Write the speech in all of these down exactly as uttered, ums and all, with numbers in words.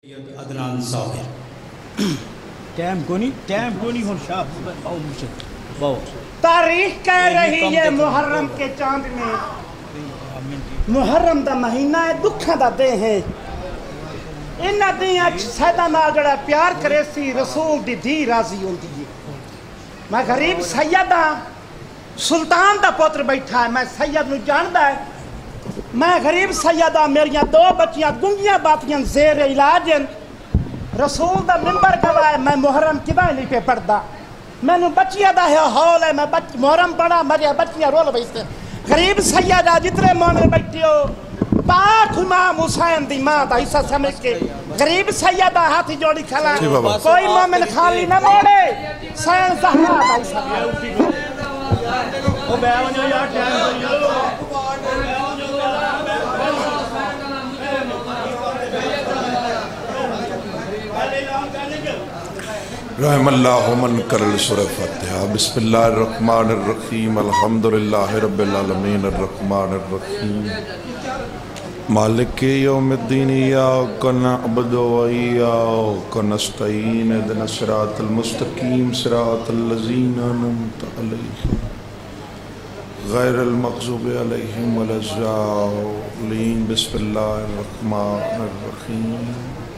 عدنان صاحب ٹائم کو نہیں ٹائم کو نہیں ہون شاہ باؤ مشک باؤ تاریخ کہہ رہی ہے محرم کے چاند میں محرم دا مہینہ ہے دکھاں دا دے ہے انہاں دیاں سیدہ نال جڑا پیار کرے سی رسول دی دھی راضی ہوندی ہے میں غریب سیدہ سلطان دا پوتر بیٹھا ہے میں سید نو جاندا ہے میں غریب سیدہ میریاں دو بچیاں گنگیاں باتیاں زیر علاج رسول دا منبر گواہ ہے میں محرم کدھا نہیں پہ پڑھدا میں نو بچیاں دا ہے حول ہے میں بچ محرم پڑھا میری بچیاں رول بیستے غریب سیدہ جتنے مومن بیٹھے ہو پاک امام حسین دی ماں دا حصہ سمجھ کے غریب سیدہ ہاتھی جوڑی کھلا کوئی مومن خالی نہ موڑے سین زہرا دا حصہ او بیاونیو یا ٹائم کو رحم اللہ من کرل سورہ فاتحہ بسم اللہ الرحمن الرحیم الحمدللہ رب العالمین الرحمن الرحیم مالک یوم الدین ایاک نعبد و ایاک نستعین اهدنا الصراط المستقیم صراط الذین انعمت علیہم غیر المغضوب علیہم ولا الضالین بسم اللہ الرحمن الرحیم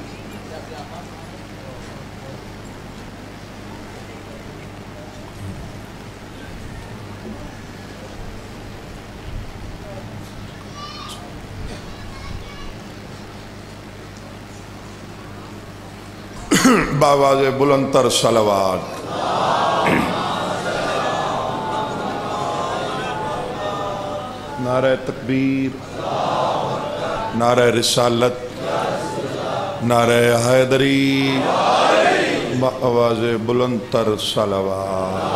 باواز بلندتر صلوات نعرہ تکبیر نعرہ رسالت نعرہ حیدری باواز بلندتر صلوات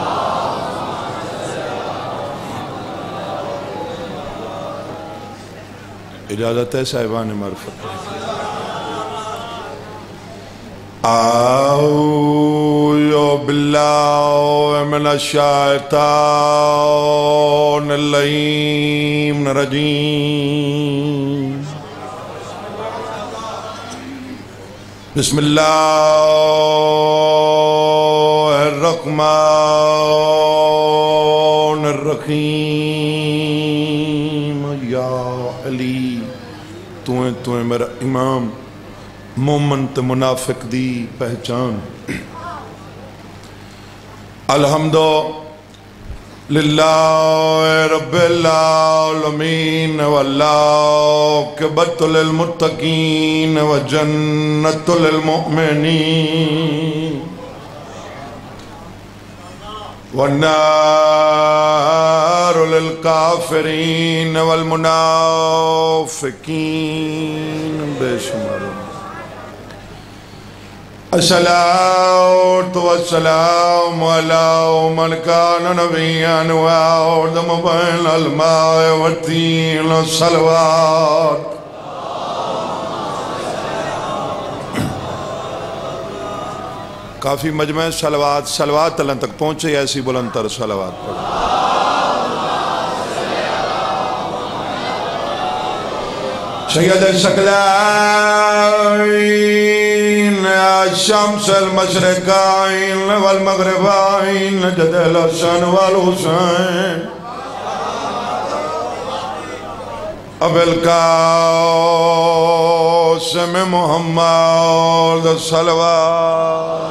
اجازت ہے صاحبان معرفت اعوذ باللہ من الشیطان اللعین الرجیم بسم اللہ الرحمن الرحیم یا علی تو ہیں تو ہیں میرا امام مومن تے منافق دی پہچان الحمدو للہ رب العالمین والعاقبۃ للمتقین وجنت للمؤمنین والنار للکافرین والمنافقین بے شمار الصلاة والسلام على من كان نبيا وآدم بين الماء والطين الصلوات کافی مجمع صلوات صلوات اللہ تک پہنچے ایسی بلندتر صلوات پڑھ سید الثقلین الشمس المشرقین والمغربین جد الحسن والحسین ابو القاسم محمد صلوات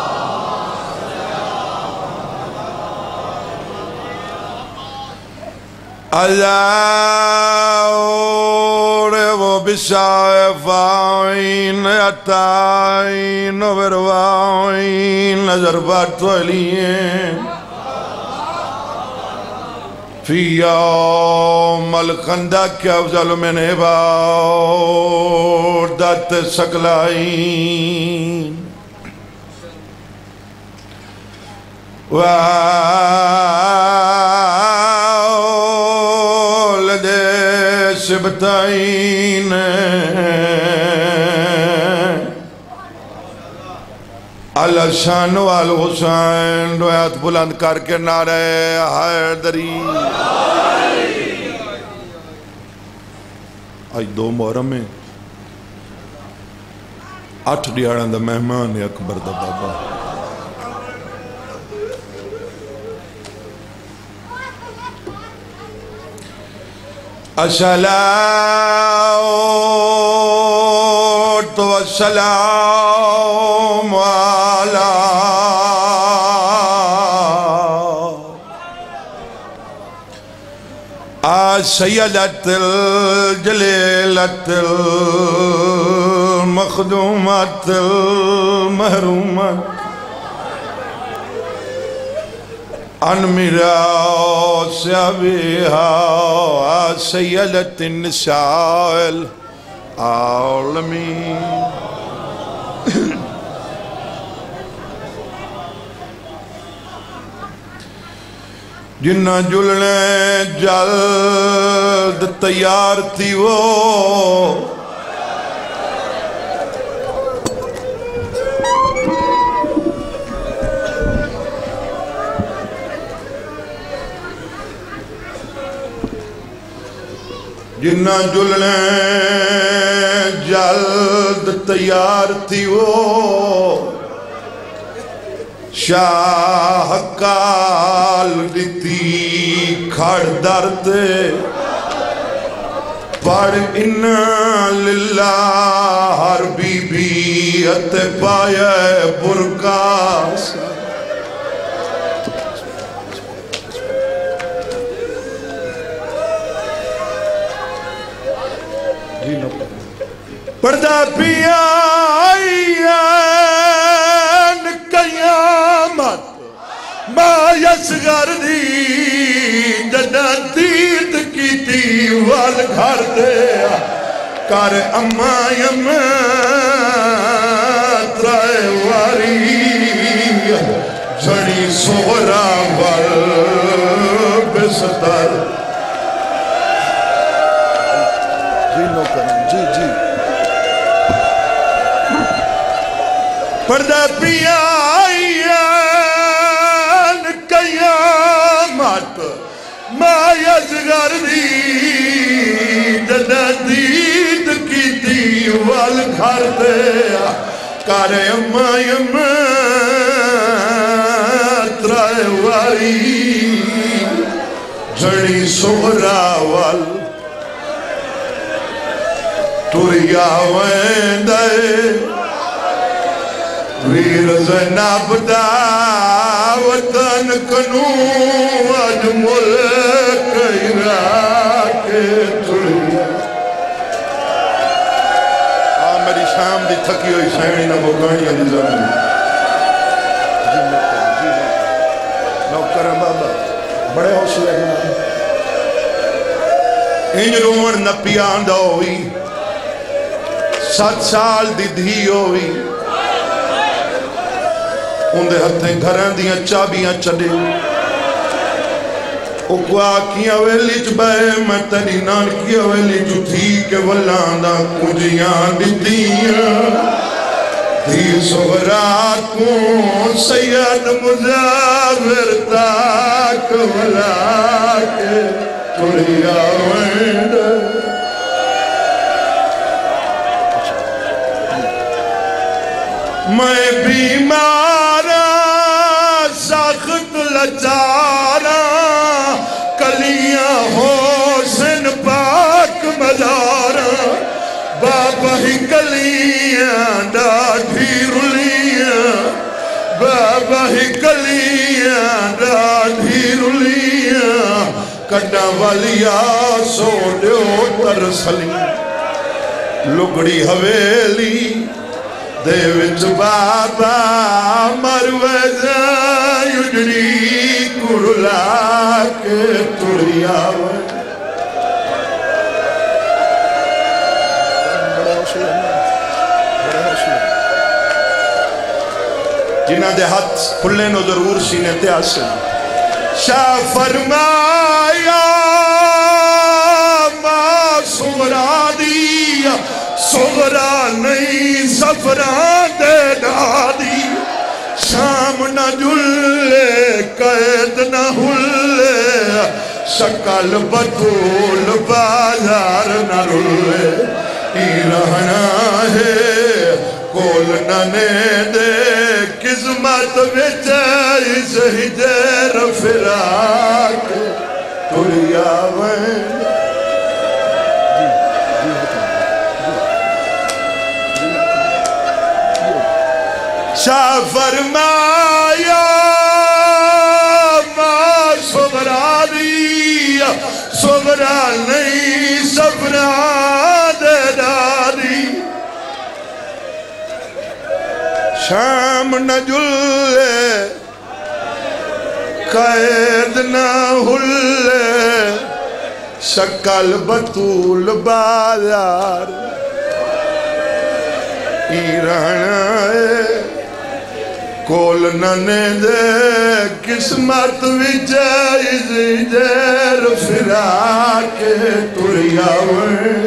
اللہ بشائفائن اتائن وبروائن نظر بات ولیین فی یوم الخندق افضل من عبادت ثقلین وَالَّذِ سبتائین الحسن والحسین دو ہاتھ بلند کر کے نعرہ حیدری آج دو محرم میں اٹھ ڈیاڑاں دا مہمان ہے اکبر دا بابا الصلاة والسلام على سيدة الجليلة المخدومة المهرومة عن ميراث أبيها سيدة النساء العالمين جنہ جلنے جلد تیار تھی وہ جنہ جلنے جلد تیار تھی وہ شاہ کال دیتی کھڑ درد پڑھ انا للہ ہر بی بی ات پائے برکاس پردہ پیا آئین قیامت ما یسگر دی جنہ دید کی دیوال گھر دیا کر اما یم ترائے واری جھڑی سورا وال بستر جی نو کریں جی جی پردہ پیا آئین قیامت ما یزگر دی جدید کی دیوال گھر دیا کار امائم ترائے واری جھڑی سغرا وال توریا ویندے ویر زینب دا وطن کنو اج ملک عراق تریا آہ میری شام دی تھکی ہوئی سینی نہ بگانی علی زمین جی نوکر جی نوکر بابا بڑے حوصلے ہیں انج رومن نپیان دا ہوئی سات سال دی دھی ہوئی اندھے ہتھیں گھران دیاں چابیاں چڑے او کو آکیاں ویلی چبے میں تیری نانکیاں ویلی جو تھی کہ ولاندہ کجیاں دیتیاں دھی سغرات کو سید مزاور تاک ولا کے تریا وینڈ میں بیمارا سخت لچارا کلیاں حسن پاک مزارا بابا ہی کلیاں ڈاڑھی رلیاں بابا ہی کلیاں ڈاڑھی رلیاں کڈا والیا سو دیو ترسلی لگڑی حویلی دے وچ بابا مرویزا یجری کرلا کے تریا جنہ دے ہاتھ کھلے نو ضرور سینے تے آسن شاہ فرمایا ماں سغرا دیا سغرا نہیں سفران دے ڈادی شام نہ جلے قید نہ ہلے شکل بطول بازار نہ رلے ہی رہنا ہے کول نانے دے قسمت وچ اس ہجر فراق تریا وین شاہ فرمایا ماں صغرا دیا صغرا نہیں صبرا دے داری شام نہ جلے قید نہ ہلے شکل بطول بازار ایران کول نانے دے قسمت وچ اس دیر فراق تریا وین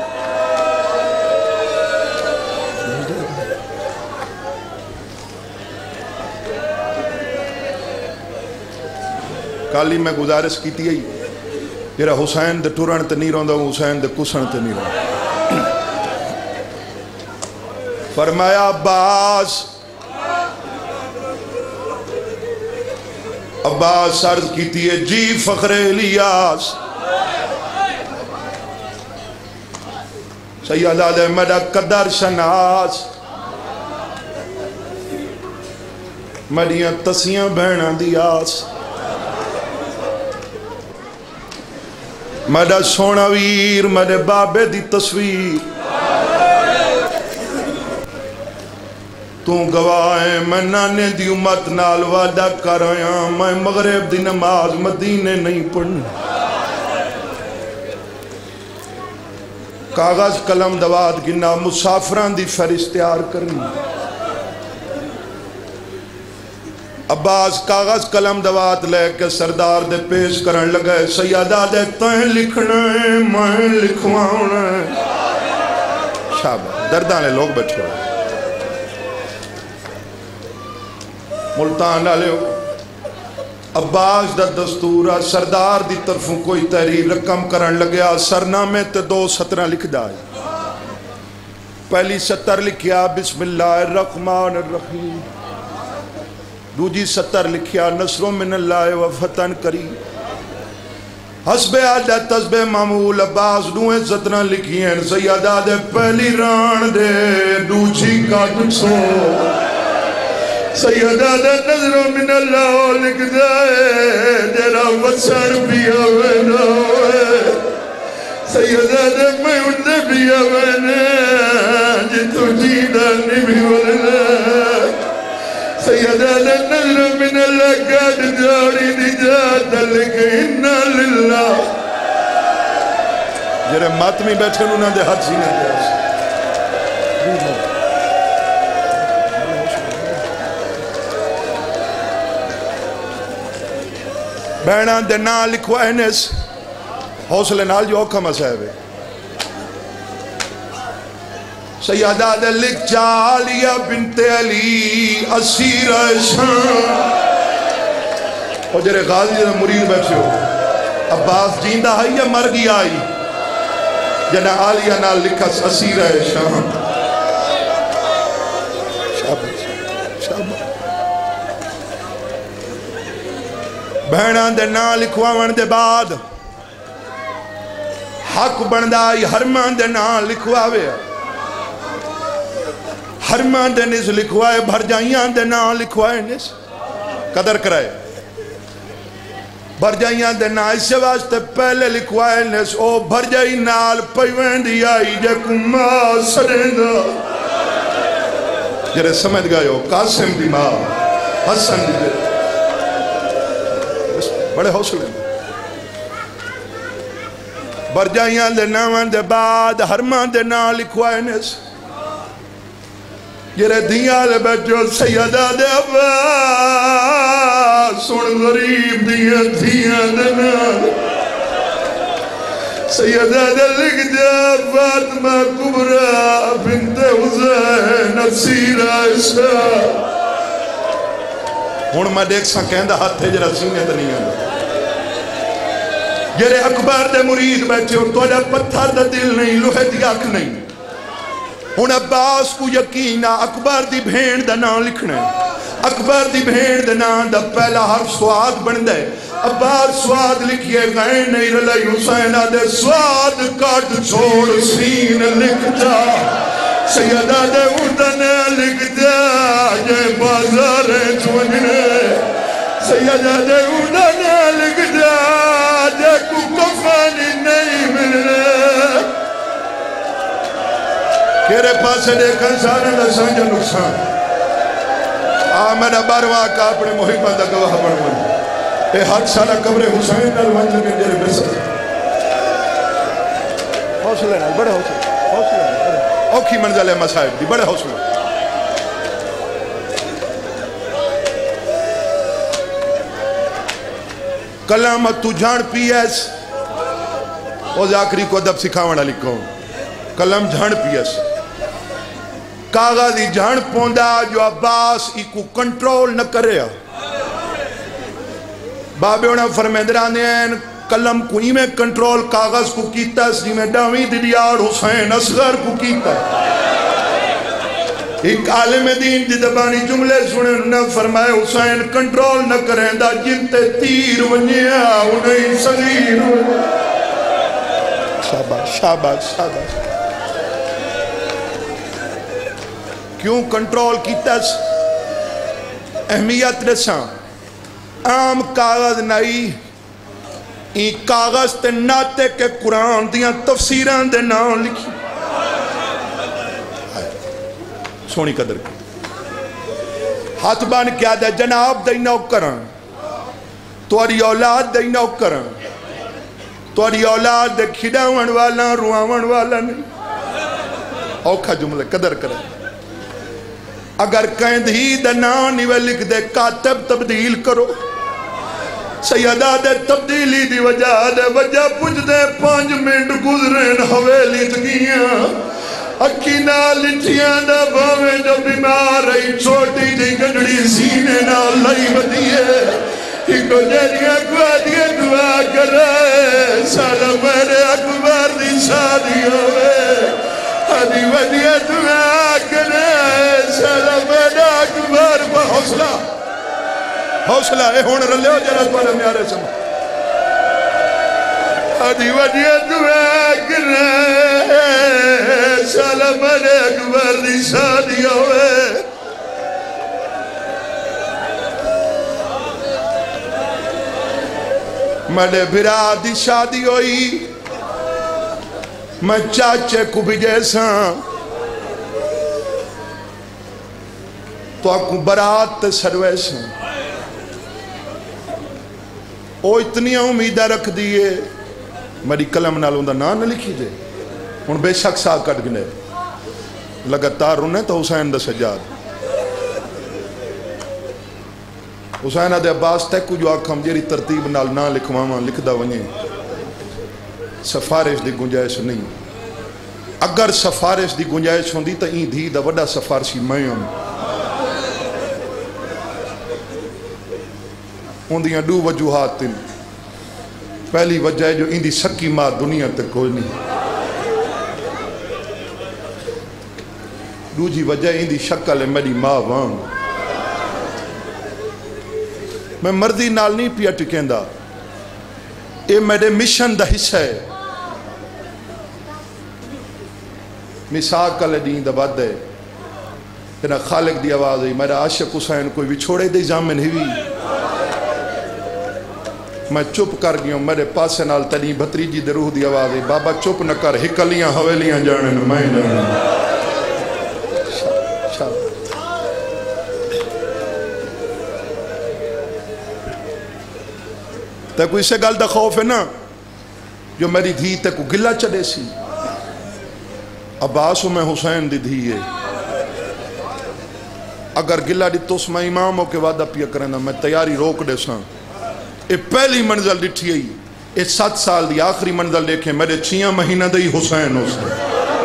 کالی میں گزارش کی تھی جرا حسین دے ٹرن تے نہیں روندا حسین دے کسن تے نہیں روندا فرمایا عباس عباس عرض کی تھی جی فخر الیاس سید احمد قدر شناس مڑیاں تسیاں بہناں دی آس مڈا سونا ویر مڈے بابے دی تصویر تو گواہیں میں نانے دی امت نال وعدہ کر آیا میں مغرب دی نماز مدینے نہیں پڑھنی کاغذ قلم دواد گنا مسافران دی فہرستیار کرنی عباس کاغذ قلم دوات لے کے سردار دے پیش کرن لگے سیدہ دے تہیں لکھنا ہے میں لکھواؤنا ہے شابہ دردانے لوگ بیٹھے ہوئے ملتان ڈالے ہو عباس دا دستورہ سردار دی طرفوں کوئی تحریر رقم کرن لگیا سرنامے تے دو سطرہ لکھ دائے پہلی سطر لکھیا بسم اللہ الرحمن الرحیم دوجی سطر لکھیا نصر من اللہ و فتن کری حسب عادت حسب معمول عباس دوئے سطرہ لکھی ہیں سیدہ دے پہلی ران دے دوجی کاٹ سو سیدہ دے نظر من اللہ لکھ دائے جرا وچر بھی آوینا ہوئے سیدہ دے میں انہیں بھی آوینا جی تو جیدہ نہیں بھی ولنا سیدہ دے نظر من اللہ کاٹ جاری نجات لکھ انہا للہ جرے ماتمی بیٹھے انہوں دے حد سینے دے بہنان دے نا لکھوائے نیس حوصلے نال جو حکم اسے سیدہ دے لکھ چالیا بنت علی اسیر شان اور جرے غازی دے مرید بیٹھے ہو عباس جیندہ ہے یا مر گئی آئی جنہ آلیہ نال لکھا اسیر شان شابہ شابہ بہنان دے نا لکھواون دے بعد حق بندائی ہرمان دے نا لکھواوے ہرمان دے نیس لکھوائے بھر جائیاں دے نا لکھوائے نیس قدر کرائے بھر جائیاں دے نا اس سے واسطے پہلے لکھوائے نیس او بھر جائی نال پیوین دی آئی جے کما سرندہ جرے سمجھ گئے ہو قاسم دی ماں حسن دی دے بڑے حوصلے میں برجائیاں دے ناوان دے بعد ہرمان دے نا لکھوائے نیس جرے دیاں لے بیٹھو سیدہ دے عباس سن غریب دیاں دیاں دے نا سیدہ دے لکھ دے فاطمہ کبرا بنت حسین اسیر عائشہ ہون میں دیکھ سا کہندہ ہاتھ ہے جرہ سینے تے نہیں آندا جرے اکبر دے مرید بیٹھے ہو تو جا پتھر دا دل نہیں لوہے دی آنکھ نہیں ہن عباس کو یقین اکبر دی بھین دا نام لکھنا ہے اکبر دی بھین دا نام دا پہلا حرف سواد بندہ ہے عباس سواد لکھئے غین نہیں رلائی حسین دے سواد کٹ چھوڑ سین لکھ جا سیدہ دے اردن لکھ جا جے بازار چوننے سیدہ دے اردن لکھ جا جے کو کفانی نہیں ملنے کیرے پاسے دیکھن سارے دا سنجا نقصان آ میرا بارواں کا اپنے محبت دا گواہ بڑھوان اے حد سالہ قبر حسین نلوان لگے جیرے بسر حوصلہ ہے بڑے حوصلہ حوصلہ ہے اوکھی منزل ہے مسائب دی بڑے حوصلہ کلامت تو جھان پی ایس او ذاکری کو ادب سکھاونا لکھوں کلام جھان پی ایس کاغذی جھان پوندا جو عباس ایکو کنٹرول نہ کرے بابے انہاں فرمیندرانے ہیں کلم کو ہی میں کنٹرول کاغذ کو کیتا ہے جی میں ڈاوی دیار حسین اصغر کو کیتا ہے ایک عالم دین دی دبانی جملے سنے انہوں نے فرمائے حسین کنٹرول نہ کریں دا جن تے تیر ونیا انہیں صغیر شاباش شاباش شاباش کیوں کنٹرول کیتا ہے اہمیت رساں عام کاغذ نائی این کاغذ تے ناتے کے قرآن دیاں تفسیران دے نام لکھی سونی قدر کی ہاتھ بان کیا دے جناب دے نوکران تواری اولاد دے نوکران تواری اولاد دے کھڑاون والا رواون والا نہیں اوکھا جملے قدر کریں اگر کہیں دھی دے نانی وے لکھ دے کاتب تبدیل کرو سیدہ دے تبدیلی دی وجہ دے وجہ پوچھ دے پانچ منٹ گزرین ہویلی تگیاں اکی نال لٹھیاں دا باویں جو بیمار رہی چھوٹی دی گنڈڑی سینے نال لئی ودیے ایکو جنیاں کو آدھیے دعا کرے سالہ میرے اکبر دی شادی ہوئے آدھی ودیے دعا کرے سالہ میرے اکبر پر حوصلہ حوصلہ اے ہون رلے ہو جرات والا میارے سمجھ آدھی ودیے دعا کرے سالہ میرے اکبر دی شادی ہوئے میرے بھرا دی شادی ہوئی میں چاچے کو بھی جیسا تو آکو برات سرویسا او اتنی امیدہ رکھ دیئے میری کلم نالوں دا نام نہ لکھی دے ان بے شک سا کٹ گنے لگتار انہیں تو حسین دا سجاد حسین دے عباس تیکو جو آکھم جیری ترتیب نال نام لکھواما لکھ دا ونیں سفارش دی گنجائش نہیں اگر سفارش دی گنجائش ہوندی تا این دھی دا وڈا سفارشی میں ہم ہوندیاں دو وجوہات تین پہلی وجہ ہے جو این دی سکی ماں دنیا تک کوئی نہیں دو جی وجہ این دی شکل ہے میری ماں وان میں مردی نال نہیں پیا ٹکیں دا اے میرے مشن دا حصہ ہے مساق کل دین دا بات ہے تینا خالق دی آواز ہے میرا عاشق حسین کوئی بھی چھوڑے دے جامن ہوئی میں چپ کر گیا ہوں میرے پاسے نال تنی بھتریجی دے روح دی آواز ہے بابا چپ نہ کر ہکلیاں حویلیاں جانے میں جانے تے کوئی سے گل دا خوف ہے نا جو میری دھی تے کو گلہ چڑے سی عباس میں حسین دی دھی ہے اگر گلہ دی تو اس میں اماموں کے وعدہ پیا کرنا میں تیاری روک دے ساں اے پہلی منزل ڈٹھی ہے اے سات سال دی آخری منزل دیکھیں میرے چھیاں مہینہ دی حسین ہو سے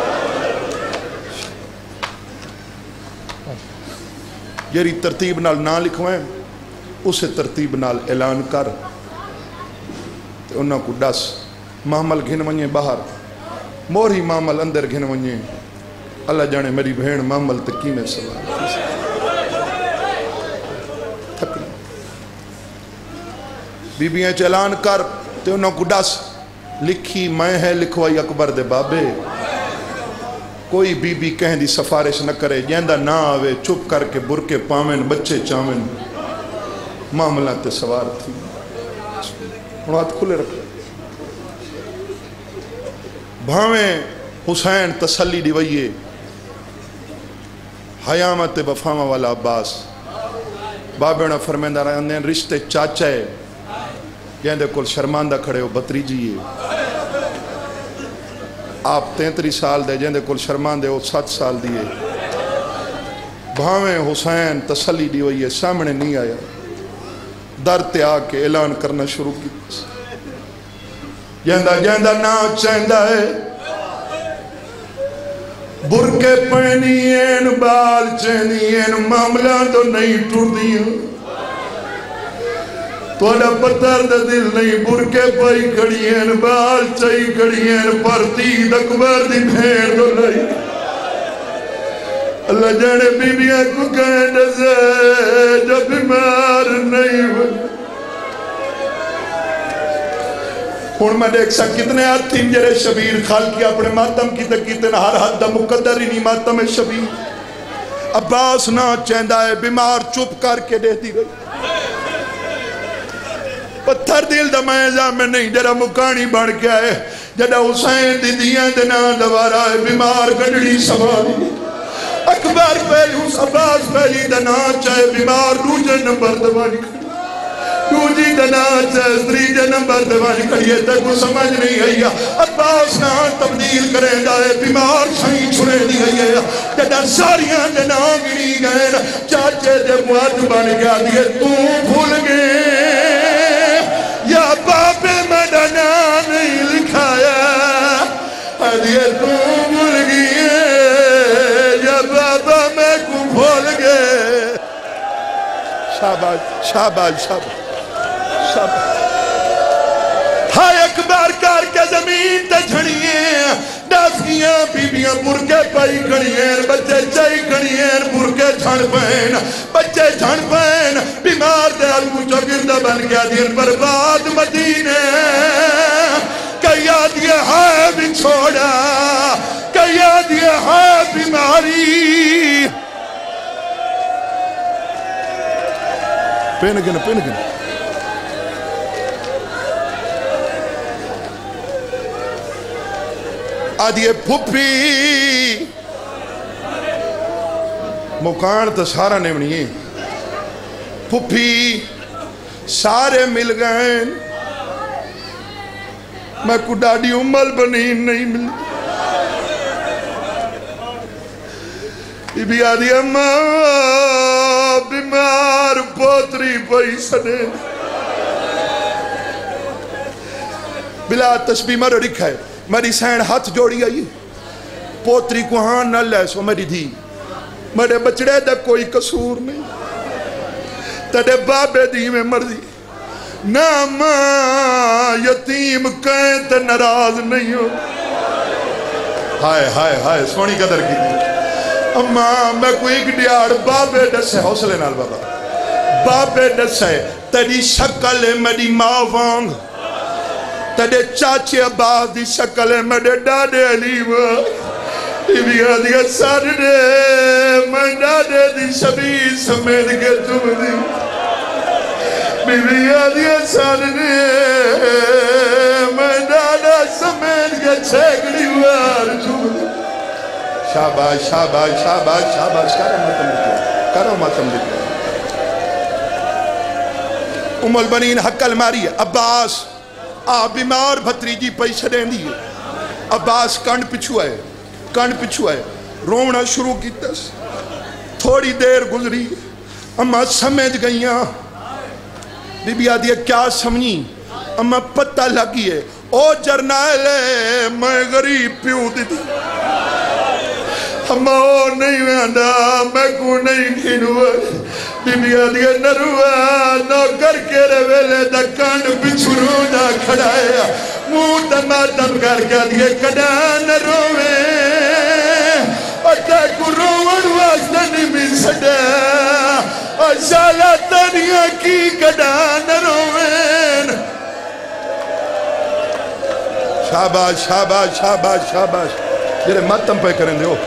جیری ترتیب نال نہ لکھوائیں اسے ترتیب نال اعلان کر انہاں کو ڈس محمل گھن ونجے باہر موری محمل اندر گھن ونجے اللہ جانے میری بہن محمل تکی میں سوال تھک بی بیاں چلان کر تے انہوں کو ڈس لکھی میں ہے لکھوائی اکبر دے بابے کوئی بی بی کہیں دی سفارش نہ کرے جیندہ نہ آوے چپ کر کے برکے پامن بچے چامن معاملہ تے سوار تھی ہاتھ کھلے رکھے بھاویں حسین تسلی دی وئیے حیامت بفامہ والا عباس بابے نے فرمیندہ رہے رشتے چاچا ہے جہاں دے کل شرماندہ کھڑے ہو بتریجی ہے آپ تینتری سال دے جہاں دے کل شرماندے ہو سات سال دیئے بھاویں حسین تسلی دی وئیے سامنے نہیں آیا در تے آ کے اعلان کرنا شروع کی جہاں جہاں نا چاہندہ ہے برکے پینین بال چینین معاملہ تو نہیں ٹوڑ دیا توڑا پتر دا دل نہیں برکے پائی کھڑیین بال چائی کھڑیین پرتی دکبر دی بھیر دو لئی اللہ جانے بی بیاں کو کہیں نزے جب بیمار نہیں ہوئی ہون میں دیکھ سا کتنے آت تھی جرے شبیر خال کیا اپنے ماتم کی تکیتن ہر حد دا مقدر ہی نہیں ماتم شبیر عباس نہ چیندہ ہے بیمار چپ کر کے دیتی گئی پتھر دل دا میزہ میں نہیں جرہ مکانی بڑھ کے آئے جدہ حسین دی دیاں دینا دوارا ہے بیمار گڑڑی سواری اکبر پہلی عباس پہلی دنا چاہے بیمار روجہ نمبر دوانی روجی دنا چاہے سریجہ نمبر دوانی کریے تک وہ سمجھ نہیں آئی عباس نہ تبدیل کریں جائے بیمار سائیں چھوڑے نہیں آئی جدہ ساریاں دنا گری گئے چاچے دے مواد بن گیا دیئے تو بھول گئے یا باپ مدنہ نہیں لکھایا دیئے تو بھول گئے یا بابا میں کو بھول گئے شاباش شاباش شاباش ہائے اکبر کر کے زمین تے جھڑیے ڈاسکیاں بیبیاں برکے پائی کھڑیے بچے چائی کھڑیے برکے جھڑ پہن بچے جھڑ پہن بیمار دے آلو چگردہ بن گیا دیر برباد مدینے کیا دیئے ہائے بھی چھوڑا کیا دیئے ہائے بیماری پین گن پین گن آدھیے پھپی مکان تو سارا نہیں ہے پھپی سارے مل گئے میں کو ڈاڑی امل بنی نہیں مل بی بی آدھی اماں بیمار پوتری پئی سنے بلا تشبیح مرو رکھا ہے میری سین ہاتھ جوڑی آئی پوتری کو ہاں نہ لے سو میری دھی میرے بچڑے دا کوئی قصور نہیں تیرے بابے دی میں مرضی نہ ماں یتیم کہیں تے ناراض نہیں ہو ہائے ہائے ہائے سونی قدر کی اماں میں کوئی ایک ڈیار بابے ڈسے حوصلے نال بابا بابے ڈسے تیری شکل میری ماں وانگ تیرے چاچے عباس دی شکل ہے میرے ڈاڈے علی وہ بی آدھیا سارے میں ڈاڈے دی شبیر سمیت کے چوم دی بی آدھیا سارے میں ڈاڈا سمیت کے چھیکڑی وار چوم دی شاباش شاباش شاباش شاباش کرو ماتم لکھو کرو ماتم لکھو ام البنین حق الماری عباس آپ بیمار بھتریجی پیسے دیں دیئے عباس کنڈ پچھو ہے کنڈ پچھو ہے رونا شروع کی تس تھوڑی دیر گزری اما سمجھ گئیاں بی بی آدھی کیا سمجھی اما پتہ لگی ہے او جرنائل ہے میں غریب پیوں دی دی اما او نہیں ویندہ میں کو نہیں کھنوہ بی بی آدھی نروہ نو کر کے رویلے دا کانڈ بچھرو دا کھڑایا موت ماتم کر کے آدھی کڑا نروے اتے کو روڑ واسطے نہیں بھی سڑے شالا تنیا کی کڑا نہ روین شاباش شاباش شاباش شاباش جرے ماتم پہ کریں دیو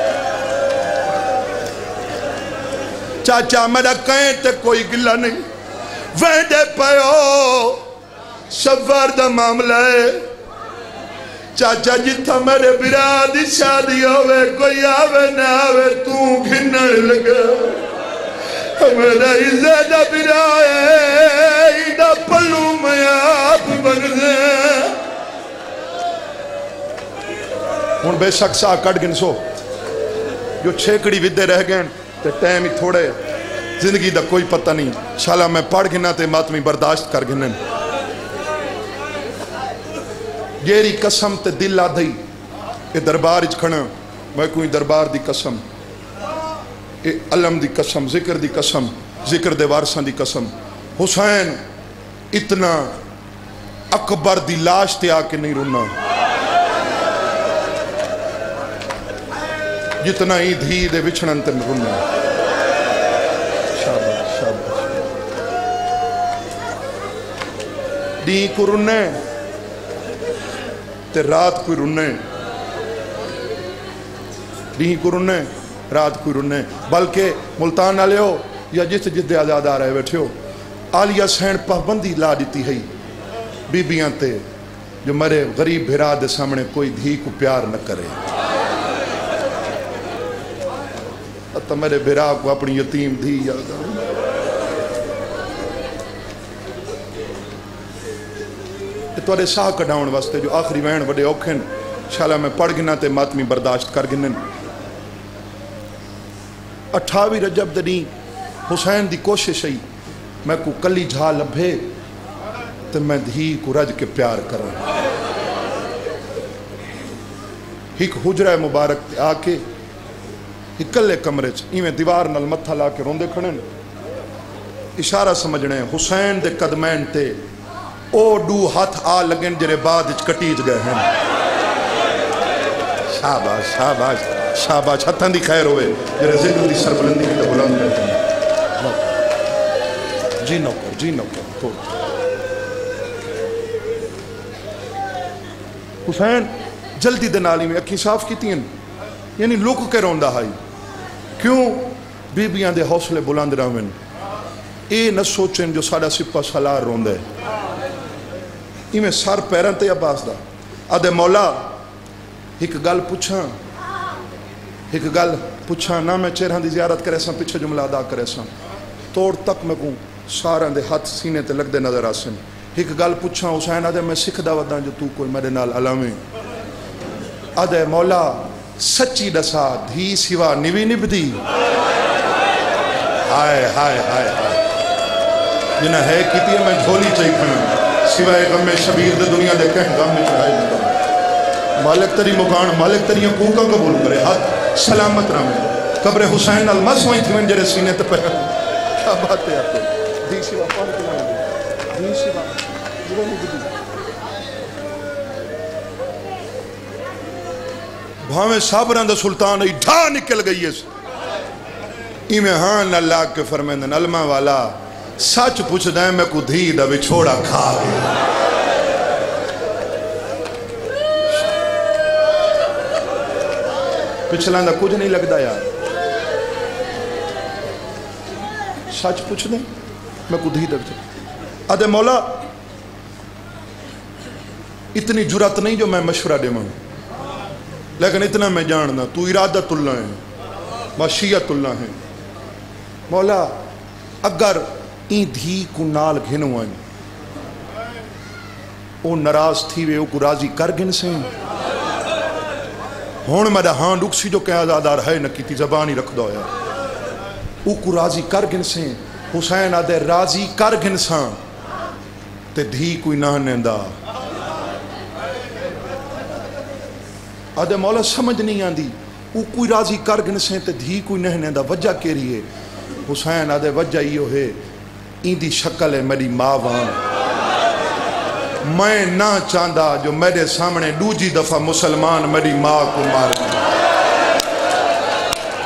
چاچا میرا کہیں تے کوئی گلہ نہیں ویڈے پیو سفر دا معاملہ ہے چاچا جتھا میرے برادی شادی ہوئے کوئی آوے نہ آوے تو گھننے لگا میرا عزت برا ہے ایڈا پلو میں آپ بن دے ہون بے شک سا کٹ گن سو جو چھیکڑی ودے رہ گئن تے ٹائم ہی تھوڑے زندگی دا کوئی پتہ نہیں شالا میں پڑھ گنا تے ماتمی برداشت کر گنن گیری قسم تے دل آدھائی اے دربار اچ کھنا میں کوئی دربار دی قسم اے علم دی قسم ذکر دی قسم ذکر دے وارثاں دی قسم حسین اتنا اکبر دی لاش تے آ کے نہیں رونا جتنا ہی دھی دے وچھڑن تے رونا شاباش شاباش دی کو رونے تے رات کوئی رونے دی کو رونے رات کوئی رونے بلکہ ملتان نہ لیو یا جس جس دے آزاد آ رہے بیٹھے ہو آلیہ سین پابندی لا دیتی ہے بی بیاں تے جو مرے غریب بھرا دے سامنے کوئی دھی کو پیار نہ کرے تو میرے بھرا کو اپنی یتیم دھی یاد آؤں توڑے ساہ کڑھاؤن واسطے جو آخری وین بڑے اوکھن شالا میں پڑھ گنا تے ماتمی برداشت کر گنن اٹھاوی رجب دنی حسین دی کوشش ہے میں کو کلی جھا لبھے تے میں دھی کو رج کے پیار کروں ایک حجرہ مبارک تے آکے اکلے کمرے چ ایویں دیوار نال متھا لا کے روندے کھڑن اشارہ سمجھنے حسین دے قدمین تے او ڈو ہاتھ آ لگن جرے بعد اچ کٹیج گئے ہیں شاباش شاباش شاباش ہتھاں دی خیر ہوئے جرے ذکر دی سربلندی کی تے بلند رہتے ہیں جی نو کر جی نو کر تو حسین جلدی دے نالی میں اکھی صاف کی تین یعنی لوگ کے روندہ ہائی کیوں بی بیاں دے حوصلے بلند رہویں اے نہ سوچیں جو ساڑا سپا سالار روندے ایمیں سار پیرن تے عباس دا آدھے مولا ایک گل پوچھاں ایک گل پوچھاں نہ میں چہران دی زیارت کرے ساں پیچھے جملہ ادا کرے ساں توڑ تک میں کوں ساران دے ہاتھ سینے تے لگ دے نظر آسن ایک گل پوچھاں حسین آدھے میں سکھ دا وداں جو تو کوئی میرے نال علامیں آدھے مولا سچی دسا دھی سوا نوی نبدی ہائے ہائے ہائے ہائے جنہ ہے کیتی ہے میں جھولی چاہی کھنا سوائے غم شبیر دے دنیا دے کہیں غم میں چڑھائی مکان مالک تری مکان مالک تری حقوقہ قبول کرے ہاتھ سلامت رہے قبر حسین المس ہوئی تھی میں جرے سینے تے پہ کیا بات ہے آپ کو دھی سوا کون کنا دھی دھی سوا نوی نبدی بھاویں صابران دا سلطان ای ڈھا نکل گئی ہے ایمیں ہاں اللہ کے فرمیندن علمہ والا سچ پوچھ دائیں میں کو دھی دا بچھوڑا کھا گیا پچھلان دا کچھ نہیں لگ دا یار سچ پوچھ دیں میں کو دھی دا بچھوڑا آدھے مولا اتنی جرات نہیں جو میں مشورہ دے ماں لیکن اتنا میں جاننا تو ارادت اللہ ہے مشیت اللہ ہے مولا اگر این دھی کو نال گھنو آئیں او نراز تھی وے او کو راضی کر گن سے ہون میرا ہاں ڈکسی جو کہ آزادار ہے نہ کیتی زبانی رکھ دو یا او کو راضی کر گن سے حسین آدھے راضی کر گن ساں تے دھی کوئی نہ نیندا آدھے مولا سمجھ نہیں آندی او کوئی راضی کر گن سے تے دھی کوئی نہ نیندا وجہ کے رہی ہے حسین آدھے وجہ یہ ہے این دی شکل ہے میری ماں وہاں میں نہ چاندہ جو میرے سامنے دوجی دفعہ مسلمان میری ماں کو مار دیا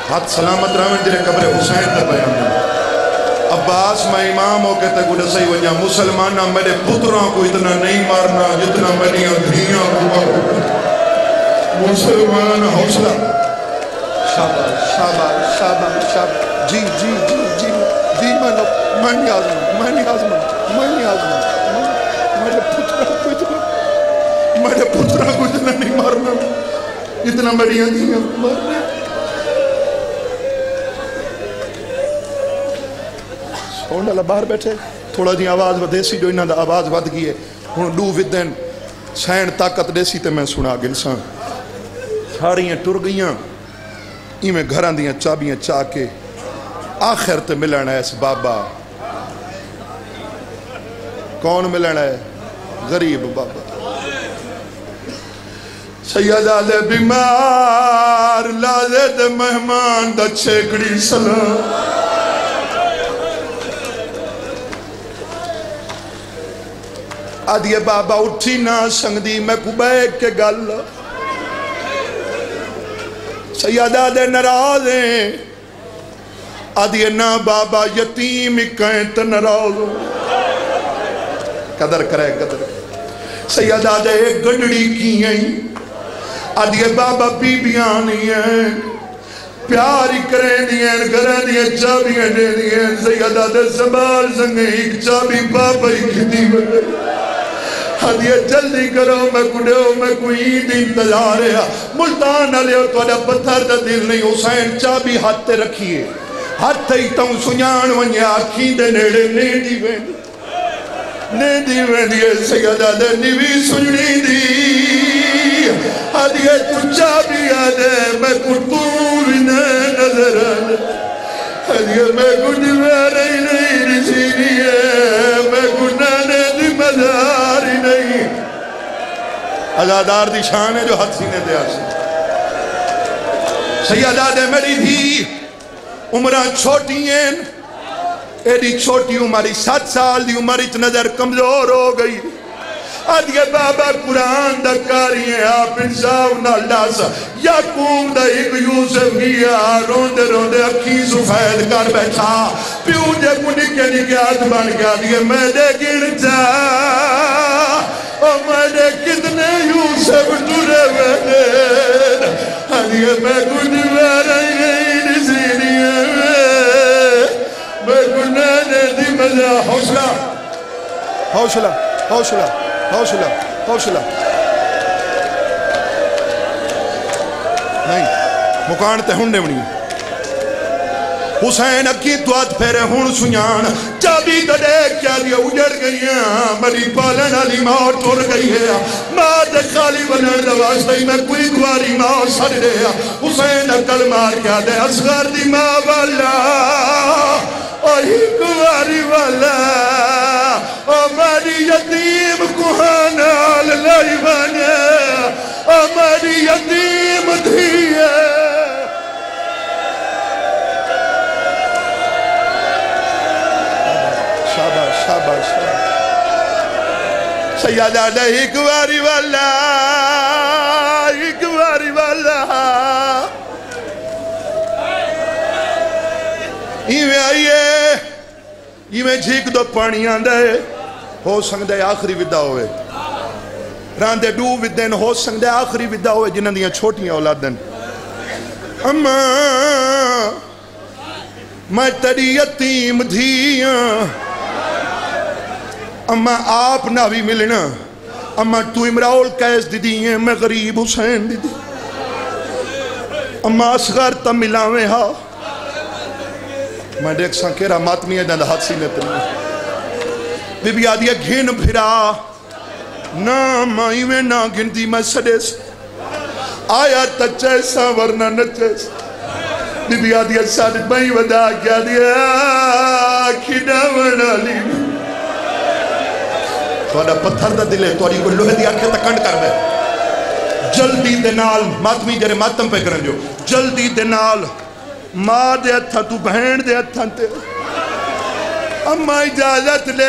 ہاتھ سلامت رہن جنہیں قبر حسین تے بیان دیں عباس میں امام ہو کے تے گوڑے صحیح وجہ مسلمانہ میرے پتروں کو اتنا نہیں مارنا جتنا میری دھیاں کو مارنا مسلمان حوصلہ شاباش شاباش شاباش شاباش جی جی جی جی جی میں میں نہیں آزمان میں نہیں آزمان میں نہیں آزمان میرے پتروں کو اتنا میرے پتروں کو اتنا نہیں مارنا اتنا میری دھیاں کو مارنا سوڑ اللہ باہر بیٹھے تھوڑا جی آواز ودے سی جو انہاں دا آواز ود گئی ہے ہن ڈو ودن سین طاقت دے سی تے میں سنا گنساں ساریاں ٹر گئیاں ایویں گھراں دیاں چابیاں چا کے آخر تے ملنا ہے اس بابا کون ملنا ہے غریب بابا سیدہ دے بیمار لازے دے مہمان دا چھیکڑی سلام آدھیے بابا اٹھی نہ سنگ دی میں کو بیک کے گل سیدہ دے نرازیں آدھیے نا بابا یتیم کہیں تو نراز قدر کرے قدر سیدہ دے گنڈڑی کی ہیں آدھیے بابا بی بیاں نہیں ہیں پیاری کریں دیئے گھریں دیئے چابیاں دے دیئے سیدہ دے سنبھال سنگیں ایک چابی بابا ہی کھتی بڑے آدھیے جلدی کرو میں کڑیو میں کوئی عید انتظار ہے ملتان علیہ تو اڈا پتھر دا دل نہیں حسین چابی ہاتھ تے رکھیے ہاتھ تے ہی تاؤں سنیان ونیا آکھیں دے نیڑے نیڈی وین نیڈی وین دیئے سیدہ دے نیوی سننی دی آدھیے تو چابی آدھے میں کڑتور نظر آدھے آدھیے میں کڑی ویرے نہیں رسینی ہے میں کڑنانے دی مزاری نہیں عزادار دی شان ہے جو حد سینے دے آسے سیدہ دے میری تھی عمران چھوٹی ہیں ایڈی چھوٹی عمری سات سال دی عمر اچ نظر کمزور ہو گئی آدھے بابا قرآن دا کاری ہیں آپ انصاف نہ ڈاسا یعقوب دا ایک یوسف گیا روندے روندے اکھی سفید کر بیٹھا پیو جے کو نکے نکے ہاتھ بن گیا دیئے میں دے گن جا اور میں دے کتنے یوسف ٹورے ویدے آدھے میں کچھ رہی نہیں نسینی میں کچھ نے دی مزہ حوصلہ حوصلہ حوصلہ حوصلہ حوصلہ نہیں مکان تے ہن نمنی حسین اکی دوات پھیرے ہن سنیان چابی تے دیکھ کیا دیا اجڑ گئی ہیں میری پالن علی موت ٹر گئی ہے ماں دے خالی بنر دواستے میں کوئی دواری ماں سڑ دے حسین اکل مار کیا دے اصغر دی ماں والا اوہی دواری والا او میری یتیم کوہانال لائی بانے او میری یتیم دھیے شاباش شاباش سیدہ دے ایک واری والا ایک واری والا ایویں آئیے ایویں جھیک دو پانی آندے ہو سنگ دے آخری ودا ہوئے راندے ڈو ودن ہو سنگ دے آخری ودا ہوئے جنہاں دیاں چھوٹیاں اولادن اما میں تیری یتیم دھیاں اما آپ نہ بھی ملنا اما تو امراؤل کیس دی دیئے میں غریب حسین دی دی اما اصغر تا ملاویں ہاں میں دیکھ ساں کہرا ماتمی ہے جاندہ حادثی نے تنی بی بی آدھی ہے گھن بھرا نا مائی میں نا گھن دی میں سڑے سے آیا تچے سا ورنہ نچے سے بی بی آدھی ہے ساتھ بائی ودا کیا دیا کھنا ورنہ لی تو آدھا پتھر دا دلے تو آدھی کو لوہے دی آنکھیں تکنڈ کر بے جلدی دنال ماتمی جرے ماتم پہ کرن جو جلدی دنال ماں دے اتھا تو بہن دے اتھا تے اما اجازت لے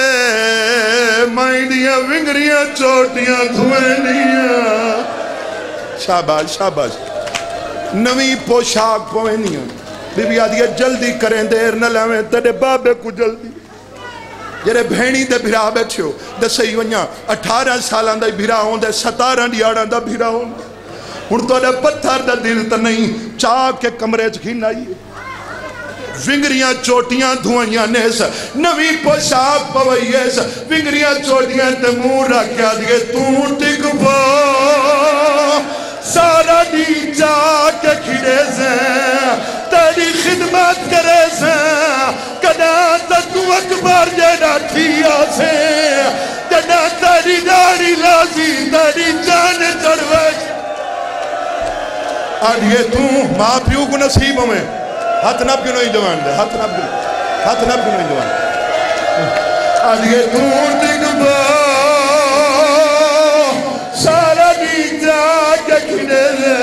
مائیں دیا ونگریاں چوٹیاں دھوئیں دیا شاباش شاباش نوی پوشاک پوینیاں بی بی آدھی جلدی کریں دیر نہ لویں تیرے بابے کو جلدی جرے بھینی دے بھرا بیٹھے ہو دے صحیح ونیا اٹھارہ سالان دا بھرا ہوں دے ستارہ دیارہ دا بھرا ہوں ہن تو دے پتھر دا دل تا نہیں چاک کے کمرے چکھین آئی ونگریاں چوٹیاں دھوائیاں نیس نوی پوشاک پوئیس ونگریاں چوٹیاں تے مور رکھیا دیئے تو ٹک پو سارا دی چاک کے کھڑے سے تیری خدمت کرے سے کدا تک اکبر جینا تھیا سے جنا تیری داری لازی تیری جان چڑوش آدھئے تو ماں پیو کو نصیب میں ہاتھ نب کیوں نہیں جوان دے ہاتھ نب کیوں ہاتھ نب کیوں نہیں جوان آدھئے تو ٹکبا سارا دی جا کے کھڑے دے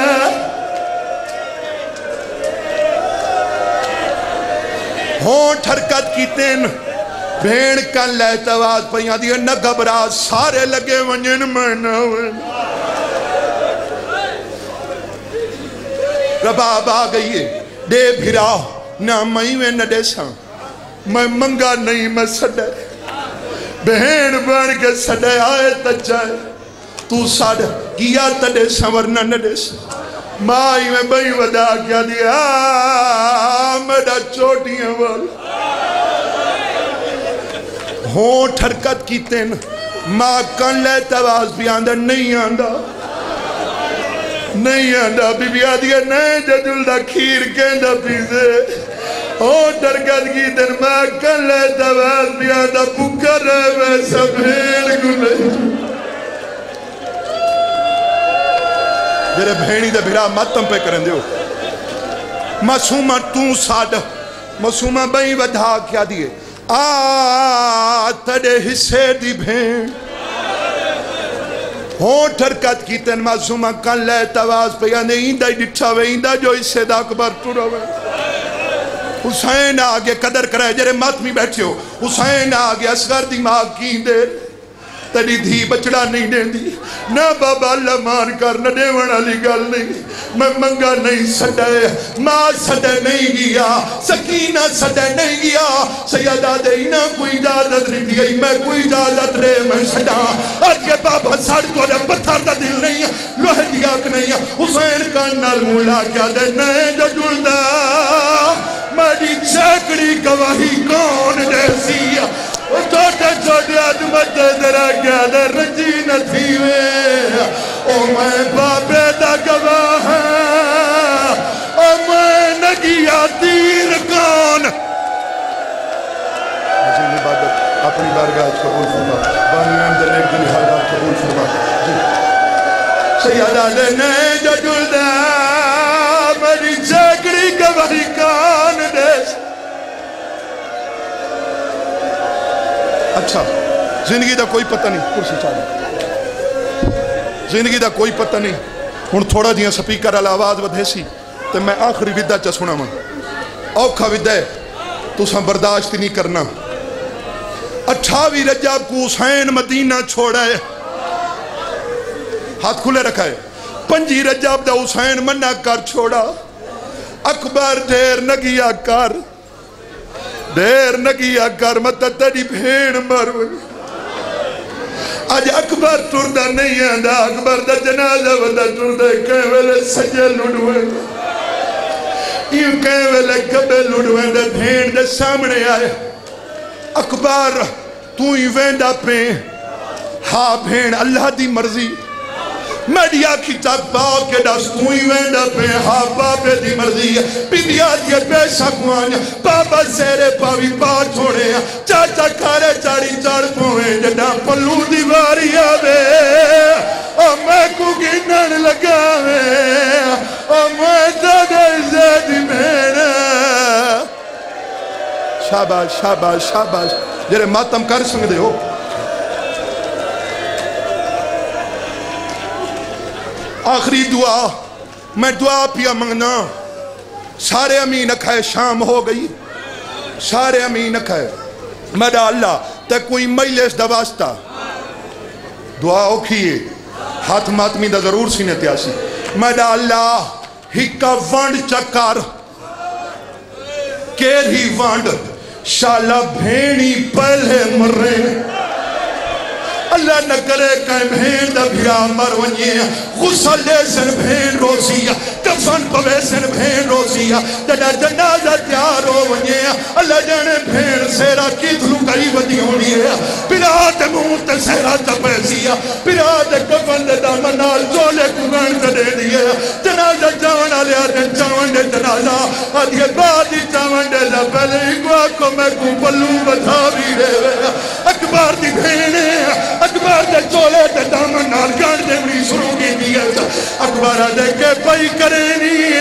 ہونٹ حرکت کی تین بھیڑ کن لیت آواز پہیاں دیئے نہ گھبرا سارے لگے ونجن میں نہ ون رباب آ گئی ہے دے بھرا نہ میں میں نہ دے ساں میں منگا نہیں میں سڑے بہن بن کے سڑے آئے تجائے تو ساڑ کیا تڑے ساں ورنہ نہ دے ساں مائی میں بھئی ودا کیا دیا میڈا چوٹیاں وال ہونٹ حرکت کی تین ماں کن لے تواز بھی آندہ نہیں آندہ نہیں آندہ بی بی آدھیا نہیں جدل دا کھیر کہندہ پیزے ہونٹ حرکت کی تین ماں کن لے تواز بھی آندہ پکر رہے میں سب بھیڑ گلے میرے بھینی دے بھرا ماتم پہ کریں دیو معصومہ تو ساڑھ معصومہ بھئی ودھا کیا دیئے آ تڑے حصے دی بھین ہونٹ حرکت کی تن معصومہ کن لے تواز پہ یعنی ایندہ ہی ڈٹھا وے ایندہ جو حصے دا اکبر ٹورا وے حسین آگے قدر کرے جرے ماتمی بیٹھے ہو حسین آگے اسگر دماغ کی دیر تیری دھی بچڑا نہیں دیں دی نہ بابا اللہ مان کر نہ دیوان علی گل نہیں میں منگا نہیں سڑے ماں سڑے نہیں گیا سکینہ سڑے نہیں گیا سیدہ دینا کوئی اجازت نہیں دی میں کوئی اجازت رہے میں سڑا آج کے بابا سڑ کو دے پتھر دا دل نہیں لوہ دیا کہ نہیں حسین کا نال مولا کیا دے نہیں جو جلدہ میری چیکڑی گواہی کون جیسی چھوٹے چھوٹے عدمت درہ کیا در رجی نہ تھیوے او میں بابے دا گواہ او میں نگیا تیر کون عظیم عبادت اپنی بارگاہ قبول فرما بانی اندر ایک دن حالات قبول فرما سیادہ لینے جو جلدہ میری چیکڑی گواہی کون دیس اچھا زندگی دا کوئی پتہ نہیں کرسی چاہتا زندگی دا کوئی پتہ نہیں ہن تھوڑا دیاں سپیکر والا آواز ودھے سی تے میں آخری ودہ چا سنا ماں اوکھا ودہ ہے تو ساں برداشت نہیں کرنا اٹھاوی رجب کو حسین مدینہ چھوڑا ہے ہاتھ کھلے رکھا ہے پنجی رجب دا حسین منہ کر چھوڑا اکبر دیر نگیا کر دیر نگیا کر مت تیری بھیڑ مروئی آج اکبر ٹردہ نہیں آندہ اکبر دا جنازہ ودا ٹردہ کہیں ویلے سجے لڑویں یوں کہیں ویلے کبے لڑویں دے بھیڑ دے سامنے آئے اکبر تو ہی ویندہ پہ ہاں بھیڑ اللہ دی مرضی میڈیا کی تک باؤ کے ڈس کوئی وینڈا پہ ہاں بابے دی مرضی ہے بیدیا دیا بے شکوان بابا سیرے پاوی پا چھوڑے چاچا کھارے چاڑی چاڑ پوئے جڑا پلو دیواری آوے او میں کو گنن لگاوے او میں دادے زیدی میرا شاباش شاباش شاباش جرے ماتم کر سنگ دے ہو آخری دعا میں دعا پیا منگنا سارے امین اکھائے شام ہو گئی سارے امین اکھائے میڈا اللہ تے کوئی مجلس دا واسطہ دعا اوکھیے ہاتھ ماتمی دا ضرور سینے تیاسی میڈا اللہ ہکا وانڈ چکار کیری وانڈ شالا بھینی پہلے مرے اللہ نہ کرے کہ بھین دا بھیا مر ونیے غسل لے سن بھین روزیا دفن پوے سن بھین روزیا جڑا جنازہ تیار ہو ونیے اللہ جانے بھین سیرا کی دھلو کری ودی ہونی ہے پیرات مونت سیرا تپیسیا پیرات کفن دے دامنال جولے کگن دے دیئے جنازہ جانا لیا دن چاون دے جنازہ آدھے بعدی چاون دے لپلے اگوا کو میں کو پلو بتا بھی رہے اکبر دی بھینے اکبر دے چولے دے دامن نال گان دے بڑی شروع کی دیئے اکبر دے کے پئی کرینی